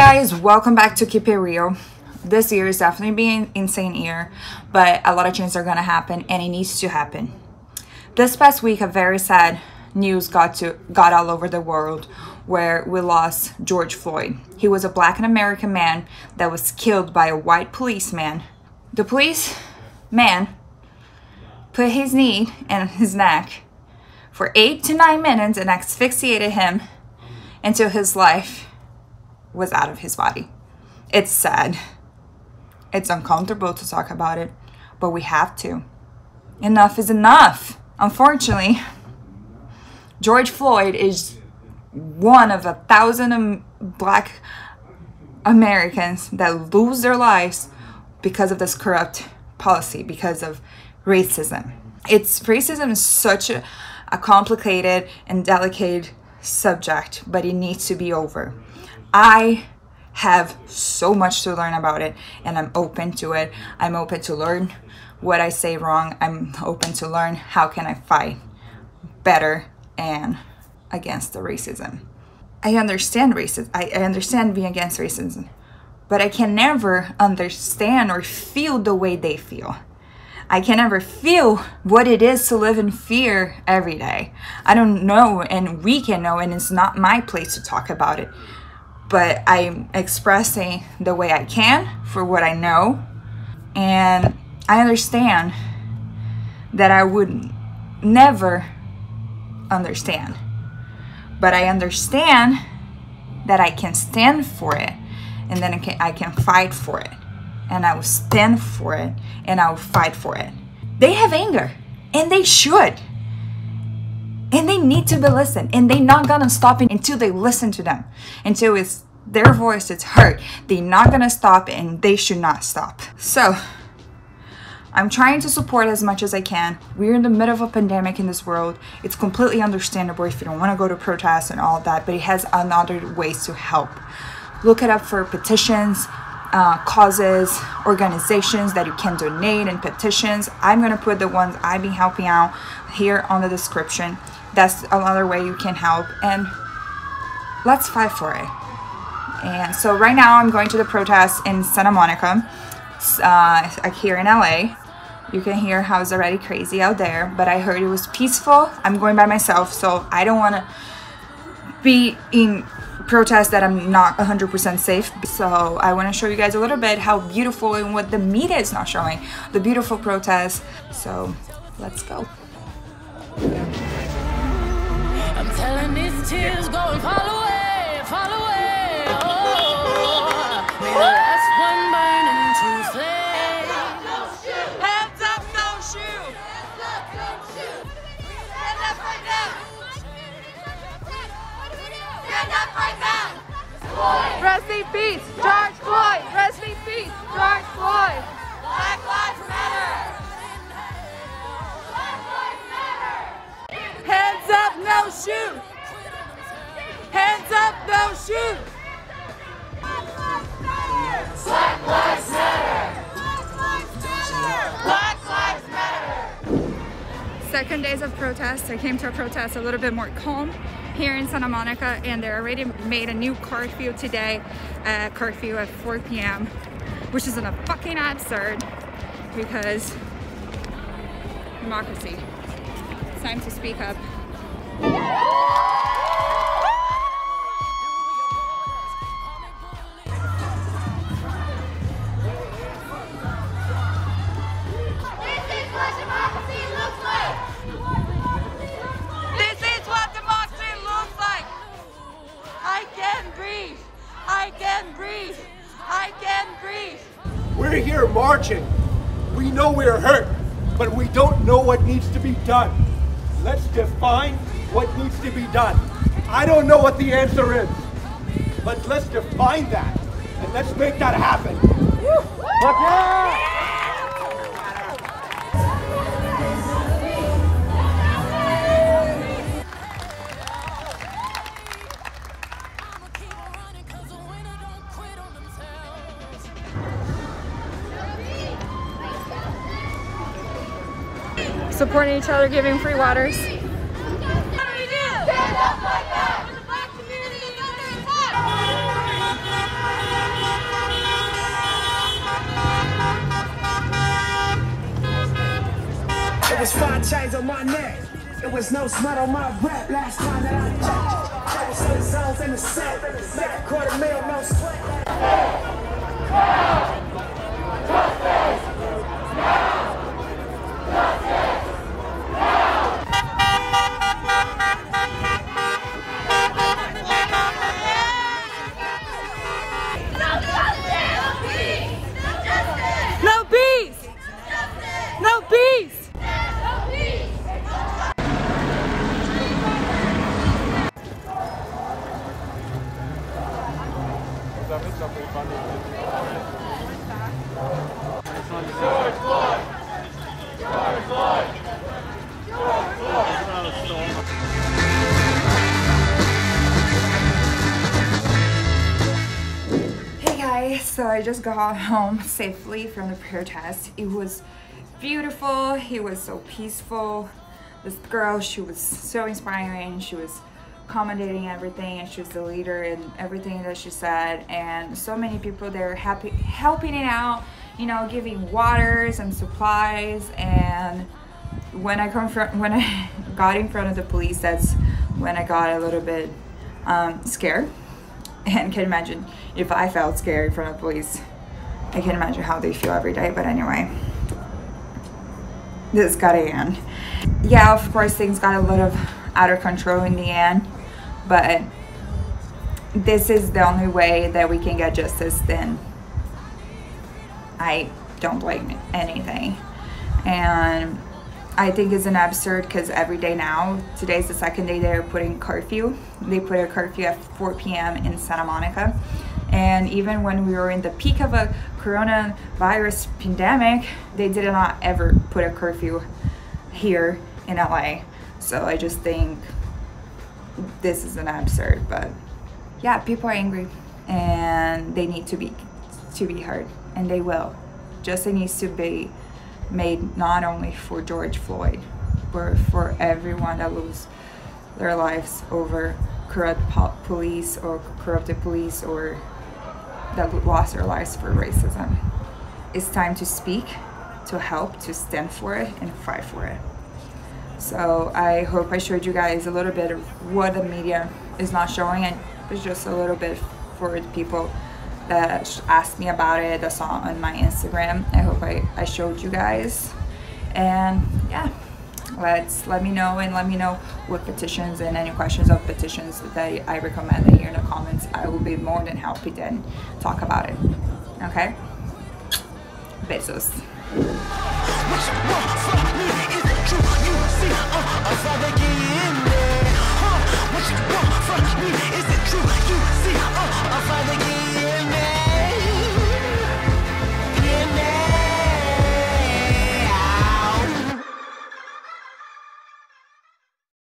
guys, welcome back to Keep It Real. This year is definitely being an insane year, but a lot of changes are gonna happen and it needs to happen. This past week, a very sad news got all over the world where we lost George Floyd. He was a Black and American man that was killed by a white policeman. The policeman put his knee in his neck for 8 to 9 minutes and asphyxiated him until his life was out of his body. It's sad. It's uncomfortable to talk about it, but we have to. Enough is enough. Unfortunately, George Floyd is one of 1,000 Black Americans that lose their lives because of this corrupt policy, because of racism. Racism is such a complicated and delicate subject, but it needs to be over. I have so much to learn about it, and I'm open to it. I'm open to learn what I say wrong. I'm open to learn how can I fight better and against the racism. I understand racism. I understand being against racism, but I can never understand or feel the way they feel. I can never feel what it is to live in fear every day. I don't know, and we can know, and it's not my place to talk about it. But I'm expressing the way I can for what I know. And I understand that I would never understand. But I understand that I can stand for it. And then I can fight for it. And I will stand for it. And I will fight for it. They have anger. And they should. And they need to be listened. And they're not gonna stop until they listen to them. Until it's their voice is heard. They're not gonna stop, and they should not stop. So, I'm trying to support as much as I can. We're in the middle of a pandemic in this world. It's completely understandable if you don't want to go to protests and all of that, but it has other ways to help. Look it up for petitions, causes, organizations that you can donate and petitions. I'm gonna put the ones I've been helping out here on the description. That's another way you can help, and let's fight for it. And so right now I'm going to the protest in Santa Monica, here in LA. You can hear how it's already crazy out there, but I heard it was peaceful. I'm going by myself, so I don't want to be in protest that I'm not 100% safe. So I want to show you guys a little bit how beautiful and what the media is not showing, the beautiful protest. So let's go. I'm telling these tears go and fall away, fall away. Oh, may the last one burn into flame. Hands up, don't shoot. Hands up, don't shoot. Stand up right now. Stand up right now. Rest in peace, George Floyd. Rest in peace, George Floyd. Black Lives Matter. Hands up, no shoot. Hands up, no shoot. Black Lives Matter. Black Lives Matter. Black Lives Matter. Second days of protest. I came to a protest a little bit more calm here in Santa Monica, and they already made a new curfew today, curfew at 4 p.m., which is a fucking absurd because democracy. It's time to speak up. We're here marching. We know we're hurt, but we don't know what needs to be done. Let's define what needs to be done. I don't know what the answer is, but let's define that, and let's make that happen. Supporting each other, giving free waters. What do we do? Stand up like that! The Black community is under attack! It was 5 chains on my neck. It was no smut on my rap. Last time that I checked, there was some zones in the set. Make a $250,000, no sweat. No peace! No peace! Hey guys, so I just got home safely from the protest. It was beautiful. It was so peaceful. This girl, she was so inspiring. She was accommodating everything, and she was the leader in everything that she said. And so many people there helping it out, you know, giving waters and supplies. And when I got in front of the police, that's when I got a little bit scared. And can imagine if I felt scared in front of police, I can imagine how they feel every day. But anyway, this gotta end. Yeah, of course things got a little out of control in the end, but this is the only way that we can get justice. Then I don't blame anything. And I think it's an absurd, because every day now, today's the second day they're putting curfew. They put a curfew at 4 p.m. in Santa Monica. And even when we were in the peak of a coronavirus pandemic, they did not ever put a curfew here in LA. So I just think this is an absurd. But yeah, people are angry and they need to be heard, and they will. Justice needs to be made, not only for George Floyd, but for everyone that lose their lives over corrupt police, or corrupted police, or that lost their lives for racism. It's time to speak, to help, to stand for it, and fight for it. So I hope I showed you guys a little bit of what the media is not showing, and it's just a little bit for the people that asked me about it, that saw on my Instagram. I hope I showed you guys. And yeah, let me know, and let me know what petitions and any questions of petitions that I recommend here in the comments. I will be more than happy to talk about it. Okay? Besos. What you want from